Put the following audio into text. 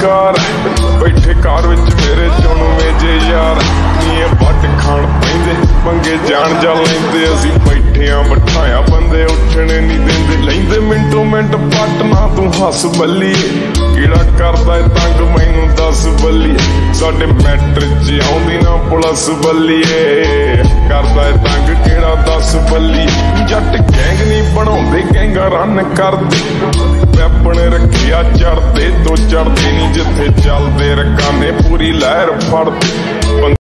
Car बैठे car which मेरे चुनवे जे यार नी वट खाण पैंदे पंगे जान जा लैंदे असीं बैठे आ बिठाया बंदे उठने नहीं देंदे लैंदे मिंटो मिंट पटना तू हस बल्लीए किहड़ा करदा तंग मैनू दस बल्लीए साडे मैटर च आउंदी ना पुलिस बल्लीए करदा तंग किहड़ा दस बल्लीए जट गैंग नहीं बनाउंदे गैंगा रन करदे वैपन रखिया चढ़दे तो चढ़दे नहीं जिथे चलदे रकाने पूरी लहर फड़दे।